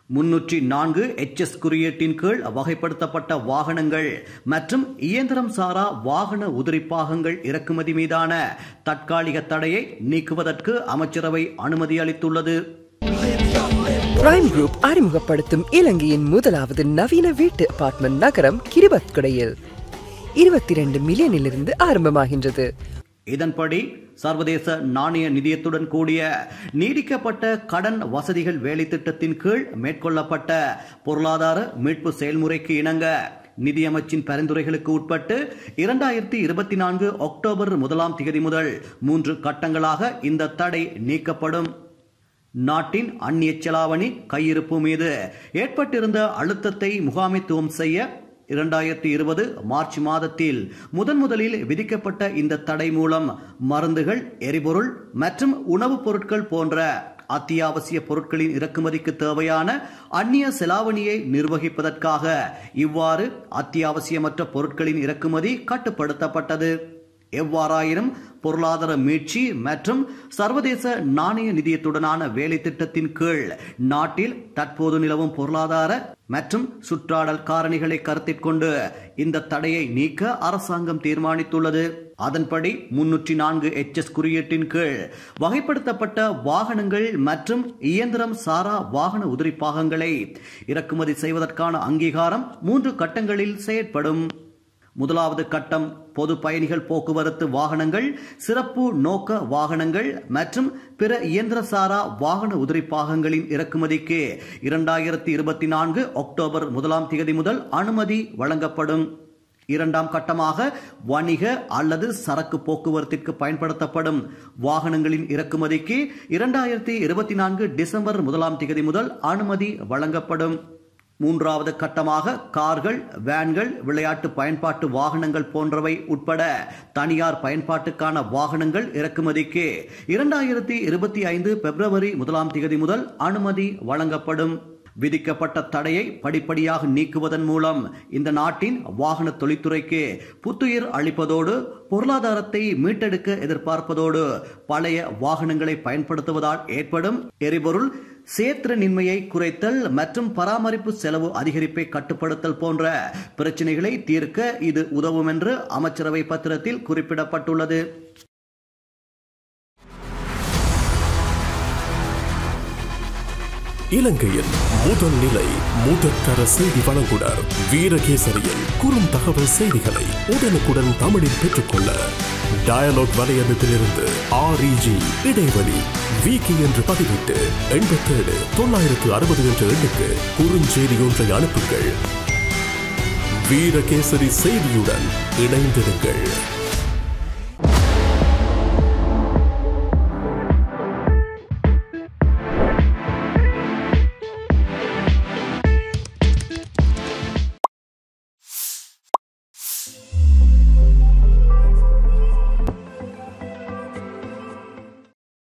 304 HS குறியீட்டின் கீழ் வகைப்படுத்தப்பட்ட வாகனங்கள் மற்றும் இயந்திரம் சாரா வாகன உதிரிப்பாகங்கள் இறக்குமதி மீதான தற்காலிக தடையை நீக்குவதற்கு அமைச்சரவை அனுமதி அளித்துள்ளது. பிரைம் குரூப் அறிமுகப்படுத்தும் இலங்கையின் முதலாவது நவீன வீட்டு அபார்ட்மெண்ட் நகரம் கிரிபத்கொடையில் 22 மில்லியனிலிருந்து ஆரம்பமாகின்றது. இதன்படி சர்வதேச நாணய நிதியத்துடன் கூடிய நீடிக்கப்பட்ட கடன் வசதிகள் வேலை திட்டத்தின் கீழ் மேற்கொள்ளப்பட்ட பொருளாதார மீட்பு செயல்முறைக்கு இணங்க நிதியமைச்சின் பரிந்துரைகளுக்கு உட்பட்டு 2024 அக்டோபர் 1 முதல் 3 கட்டங்களாக இந்த தடை நீக்கப்படும். நாட்டின் அந்நிய செலாவணி கையிருப்பு மீது ஏற்பட்டிருந்த அழுத்தத்தை முகாமைத்துவம் செய்ய 2020 மார்ச் மாதத்தில் முதலில் விதிக்கப்பட்ட இந்த தடை மூலம் மருந்துகள், எரிபொருள் மற்றும் உணவுப் பொருட்கள் போன்ற அத்தியாவசிய பொருட்களின் இறக்குமதிக்கு தேவையான அந்நிய செலாவணியை நிர்வகிப்பதற்காக இவ்வாறு அத்தியாவசியமற்ற பொருட்களின் இறக்குமதி கட்டுப்படுத்தப்பட்டது. எவ்வாறாயினும் பொருளாதார மீட்சி மற்றும் சர்வதேச நாணய நிதியத்துடனான வேலை திட்டத்தின் கீழ் நாட்டில் தற்போது நிலவும் பொருளாதார மற்றும் சுற்றாடல் காரணிகளை கருத்தில் கொண்டு இந்த தடையை நீக்க அரசாங்கம் தீர்மானித்துள்ளது. அதன்படி 304 HS குறியீட்டின் கீழ் வகைப்படுத்தப்பட்ட வாகனங்கள் மற்றும் இயந்திரம் சாரா வாகன உதிரிப்பாகங்களை இறக்குமதி செய்வதற்கான அங்கீகாரம் 3 கட்டங்களில் செயற்படும். முதலாவது கட்டம் பொது பயணிகள் போக்குவரத்து வாகனங்கள், சிறப்பு நோக்க வாகனங்கள் மற்றும் பிற இயந்திரசாரா வாகன உதிரிப்பாகங்களின் இறக்குமதிக்கு 2024 அக்டோபர் 1 முதல் அனுமதி வழங்கப்படும். இரண்டாம் கட்டமாக வணிக அல்லது சரக்கு போக்குவரத்திற்கு பயன்படுத்தப்படும் வாகனங்களின் இறக்குமதிக்கு 2024 டிசம்பர் 1 முதல் அனுமதி வழங்கப்படும். மூன்றாவது கட்டமாக கார்கள், வேன்கள், விளையாட்டு பயன்பாட்டு வாகனங்கள் போன்றவை உட்பட தனியார் பயன்பாட்டுக்கான வாகனங்கள் இறக்குமதிக்கு 2025 பிப்ரவரி 1 முதல் அனுமதி வழங்கப்படும். விதிக்கப்பட்ட தடையை படிப்படியாக நீக்குவதன் மூலம் இந்த நாட்டின் வாகன தொழில்துறைக்கு புத்துயிர் அளிப்பதோடு பொருளாதாரத்தை மீட்டெடுக்க எதிர்பார்ப்பதோடு பழைய வாகனங்களை பயன்படுத்துவதால் ஏற்படும் எரிபொருள் சேத்திரனின்மையை குறைத்தல் மற்றும் பராமரிப்பு செலவு அதிகரிப்பை கட்டுப்படுத்தல் போன்ற பிரச்சனைகளை தீர்க்க இது உதவும் என்று அமைச்சரவை பத்திரத்தில் குறிப்பிடப்பட்டுள்ளது. இலங்கையின் முதல் நிலை முதற்கர செய்தி வழங்குனர் வீரகேசரியின் குறும் தகவல் செய்திகளை உடனுக்குடன் தமிழில் பெற்றுக்கொள்ள டயலாக் வலையமைப்பிலிருந்து REG இடைவெளி வீக்கி என்று பதிவிட்டு 87 960 என்ற எண்ணுக்கு குறுஞ்செய்தி ஒன்றை அனுப்புங்கள். வீரகேசரி செய்தியுடன் இணைந்திருங்கள்.